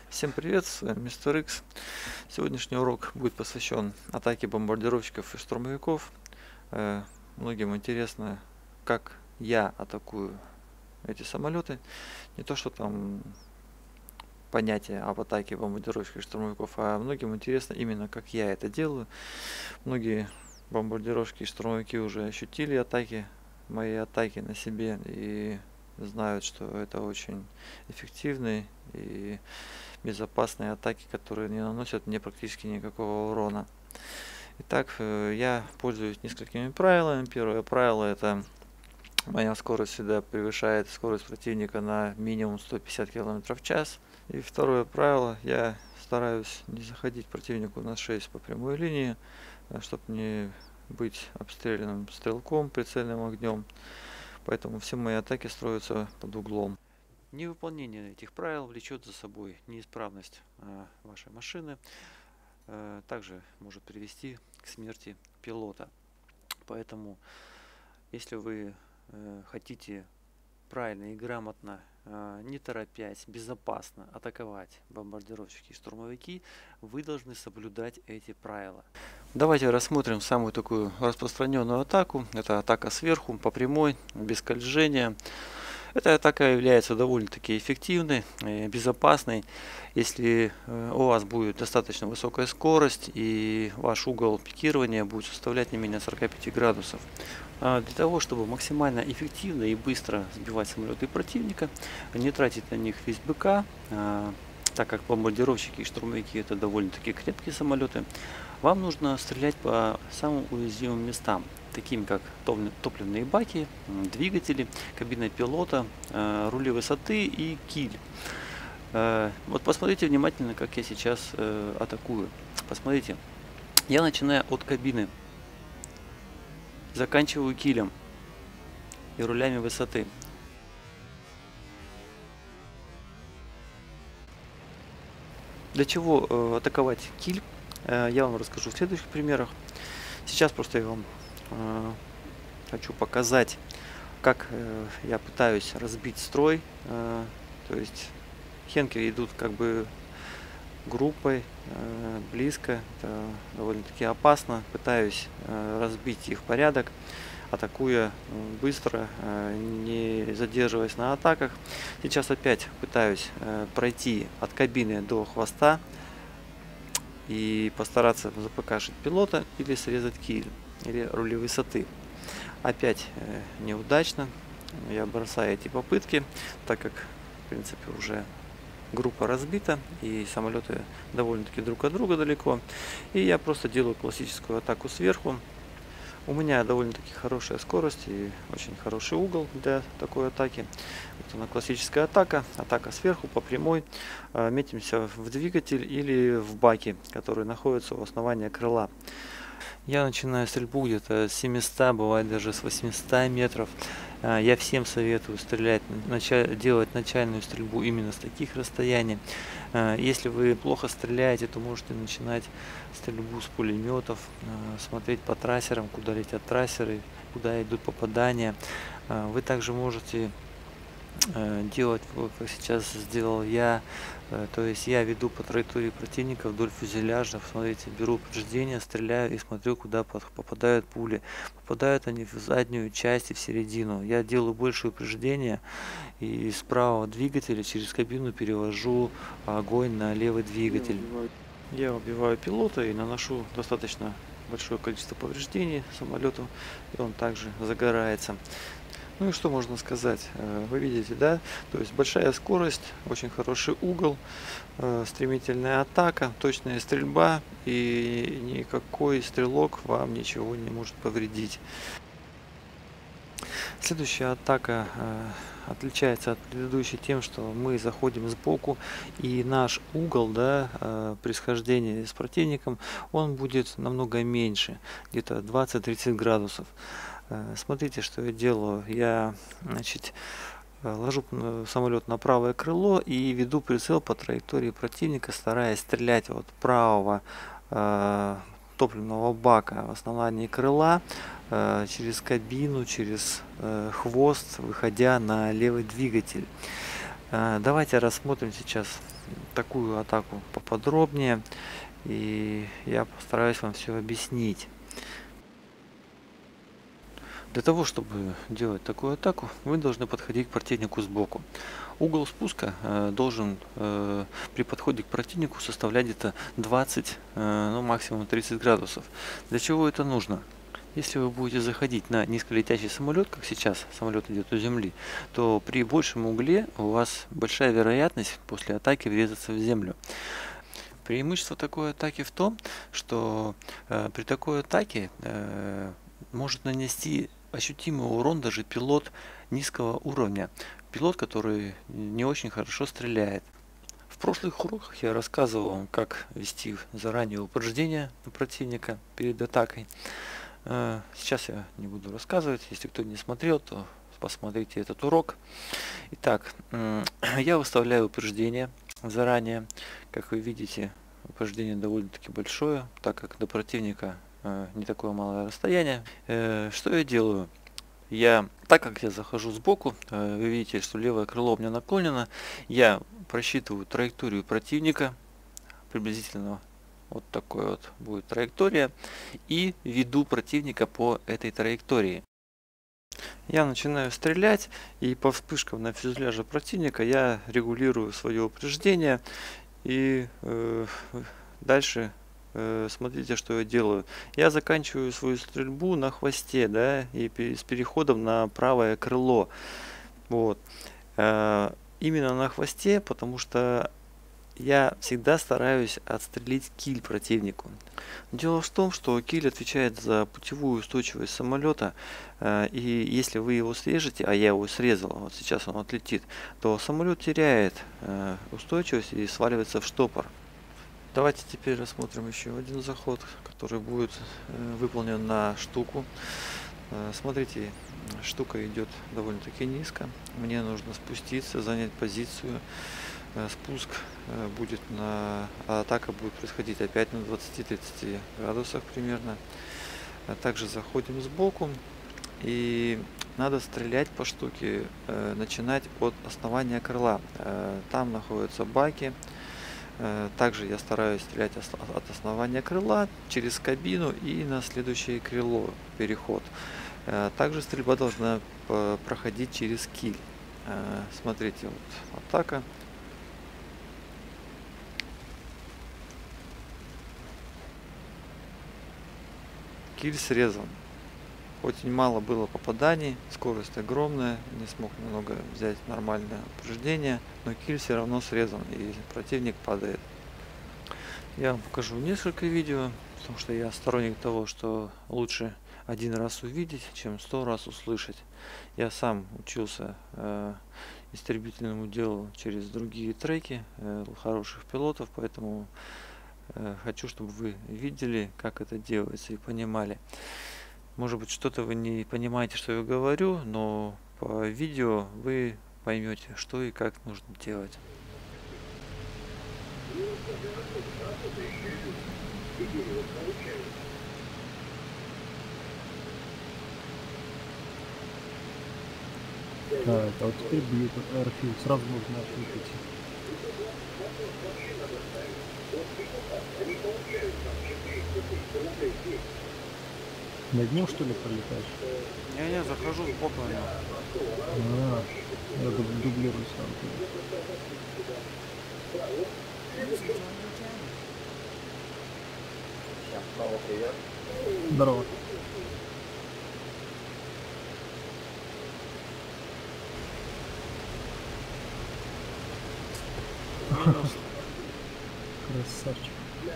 Всем привет, с вами Мистер Икс. Сегодняшний урок будет посвящен атаке бомбардировщиков и штурмовиков. Многим интересно, как я атакую эти самолеты. Не то, что там понятие об атаке бомбардировщиков и штурмовиков, а многим интересно именно, как я это делаю. Многие бомбардировщики и штурмовики уже ощутили мои атаки на себе и знают, что это очень эффективные и безопасные атаки, которые не наносят мне практически никакого урона. Итак, я пользуюсь несколькими правилами. Первое правило — это моя скорость всегда превышает скорость противника на минимум 150 км в час. И второе правило — я стараюсь не заходить противнику на 6 по прямой линии, чтобы не быть обстрелянным стрелком прицельным огнем. Поэтому все мои атаки строятся под углом. Невыполнение этих правил влечет за собой неисправность вашей машины, также может привести к смерти пилота. Поэтому, если вы хотите правильно и грамотно, не торопясь, безопасно атаковать бомбардировщики и штурмовики, вы должны соблюдать эти правила. Давайте рассмотрим самую такую распространенную атаку. Это атака сверху, по прямой, без скольжения. Эта атака является довольно-таки эффективной, безопасной, если у вас будет достаточно высокая скорость и ваш угол пикирования будет составлять не менее 45 градусов. Для того, чтобы максимально эффективно и быстро сбивать самолеты противника, не тратить на них весь БК, так как бомбардировщики и штурмовики — это довольно-таки крепкие самолеты, вам нужно стрелять по самым уязвимым местам, таким как топливные баки, двигатели, кабина пилота, рули высоты и киль. Вот посмотрите внимательно, как я сейчас атакую. Посмотрите, я начинаю от кабины, заканчиваю килем и рулями высоты. Для чего атаковать киль, я вам расскажу в следующих примерах. Сейчас просто я вам хочу показать, как я пытаюсь разбить строй. То есть хенкели идут как бы группой, близко, это довольно-таки опасно. Пытаюсь разбить их порядок, атакуя быстро, не задерживаясь на атаках. Сейчас опять пытаюсь пройти от кабины до хвоста и постараться запыкашить пилота или срезать киль, или рули высоты. Опять неудачно. Я бросаю эти попытки, так как в принципе уже группа разбита и самолеты довольно-таки друг от друга далеко. И я просто делаю классическую атаку сверху. У меня довольно-таки хорошая скорость и очень хороший угол для такой атаки. Вот она, классическая атака, атака сверху по прямой. Метимся в двигатель или в баки, которые находятся у основания крыла. Я начинаю стрельбу где-то с 700, бывает даже с 800 метров. Я всем советую стрелять, делать начальную стрельбу именно с таких расстояний. Если вы плохо стреляете, то можете начинать стрельбу с пулеметов, смотреть по трассерам, куда летят трассеры, куда идут попадания. Вы также можете делать, как сейчас сделал я, то есть я веду по траектории противника вдоль фюзеляжа. Смотрите, беру упреждение, стреляю и смотрю, куда попадают пули. Попадают они в заднюю часть и в середину. Я делаю большее упреждение и с правого двигателя через кабину перевожу огонь на левый двигатель. Я убиваю пилота и наношу достаточно большое количество повреждений самолету, и он также загорается. Ну и что можно сказать? Вы видите, да? То есть большая скорость, очень хороший угол, стремительная атака, точная стрельба, и никакой стрелок вам ничего не может повредить. Следующая атака отличается от предыдущей тем, что мы заходим сбоку, и наш угол, да, при схождении с противником, он будет намного меньше, где-то 20-30 градусов. Смотрите, что я делаю. Я, значит, ложу самолет на правое крыло и веду прицел по траектории противника, стараясь стрелять от правого топливного бака в основании крыла, через кабину, через хвост, выходя на левый двигатель. Давайте рассмотрим сейчас такую атаку поподробнее, и я постараюсь вам все объяснить. Для того, чтобы делать такую атаку, вы должны подходить к противнику сбоку. Угол спуска должен при подходе к противнику составлять где-то 20, ну максимум 30 градусов. Для чего это нужно? Если вы будете заходить на низколетящий самолет, как сейчас самолет идет у земли, то при большем угле у вас большая вероятность после атаки врезаться в землю. Преимущество такой атаки в том, что при такой атаке может нанести ощутимый урон даже пилот низкого уровня, пилот, который не очень хорошо стреляет. В прошлых уроках я рассказывал вам, как вести заранее упреждение противника перед атакой. Сейчас я не буду рассказывать, если кто не смотрел, то посмотрите этот урок. Итак, я выставляю упреждение заранее. Как вы видите, упреждение довольно-таки большое, так как до противника не такое малое расстояние. Что я делаю? Так как я захожу сбоку, вы видите, что левое крыло у меня наклонено, я просчитываю траекторию противника, приблизительно вот такой вот будет траектория, и веду противника по этой траектории. Я начинаю стрелять, и по вспышкам на фюзеляже противника я регулирую свое упреждение, и дальше смотрите, что я делаю. Я заканчиваю свою стрельбу на хвосте, да, и с переходом на правое крыло. Вот. Именно на хвосте, потому что я всегда стараюсь отстрелить киль противнику. Дело в том, что киль отвечает за путевую устойчивость самолета, и если вы его срежете, а я его срезал, вот сейчас он отлетит, то самолет теряет устойчивость и сваливается в штопор. Давайте теперь рассмотрим еще один заход, который будет выполнен на штуку. Смотрите, штука идет довольно-таки низко. Мне нужно спуститься, занять позицию. Спуск будет атака будет происходить опять на 20-30 градусах примерно. Также заходим сбоку, и надо стрелять по штуке, начинать от основания крыла. Там находятся баки. Также я стараюсь стрелять от основания крыла через кабину и на следующее крыло переход. Также стрельба должна проходить через киль. Смотрите, вот атака. Киль срезан. Очень мало было попаданий, скорость огромная, не смог немного взять нормальное упреждение, но киль все равно срезан и противник падает. Я вам покажу несколько видео, потому что я сторонник того, что лучше один раз увидеть, чем 100 раз услышать. Я сам учился истребительному делу через другие треки хороших пилотов, поэтому хочу, чтобы вы видели, как это делается, и понимали. Может быть, что-то вы не понимаете, что я говорю, но по видео вы поймете, что и как нужно делать. Так, а вот теперь будет Airfield, сразу можно отключить. Над ним, что ли, пролетаешь? Не, захожу сбоку на него. Я дублирую сам. Привет. Здорово. Красавчик.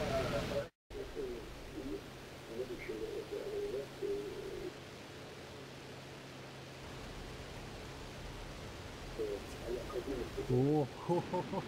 О, хо-хо-хо.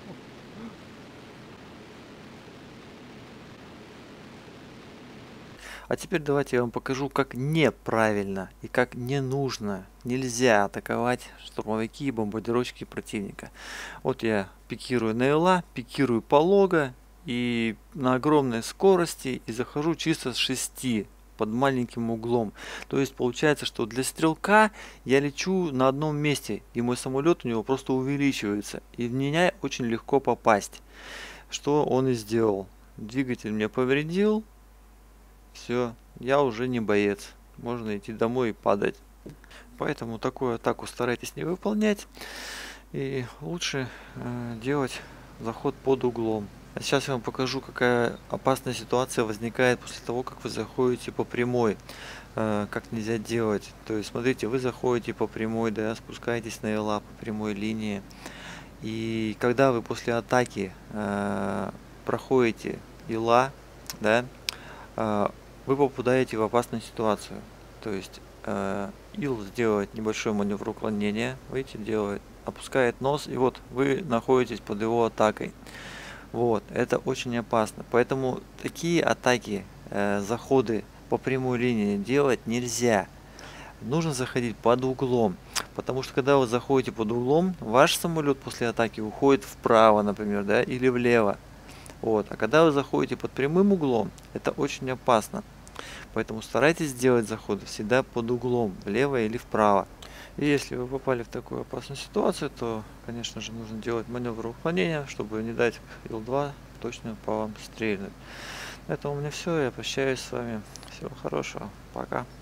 А теперь давайте я вам покажу, как неправильно и как не нужно, нельзя атаковать штурмовики и бомбардировщики противника. Вот я пикирую на ИЛА, пикирую полого и на огромной скорости и захожу чисто с 6 под маленьким углом. То есть получается, что для стрелка я лечу на одном месте, и мой самолет у него просто увеличивается, и в меня очень легко попасть. Что он и сделал. Двигатель мне повредил, все, я уже не боец. Можно идти домой и падать. Поэтому такую атаку старайтесь не выполнять. И лучше делать заход под углом. А сейчас я вам покажу, какая опасная ситуация возникает после того, как вы заходите по прямой. Как нельзя делать. То есть, смотрите, вы заходите по прямой, да, спускаетесь на ила по прямой линии. И когда вы после атаки проходите ила, да, вы попадаете в опасную ситуацию. То есть ил сделает небольшой маневр уклонения, видите, делает, опускает нос, и вот вы находитесь под его атакой. Вот, это очень опасно. Поэтому такие атаки, заходы по прямой линии делать нельзя. Нужно заходить под углом. Потому что когда вы заходите под углом, ваш самолет после атаки уходит вправо, например, да, или влево. Вот. А когда вы заходите под прямым углом, это очень опасно. Поэтому старайтесь делать заходы всегда под углом, влево или вправо. И если вы попали в такую опасную ситуацию, то, конечно же, нужно делать маневр уклонения, чтобы не дать Ил-2 точно по вам стрельнуть. Это у меня все, я прощаюсь с вами. Всего хорошего, пока.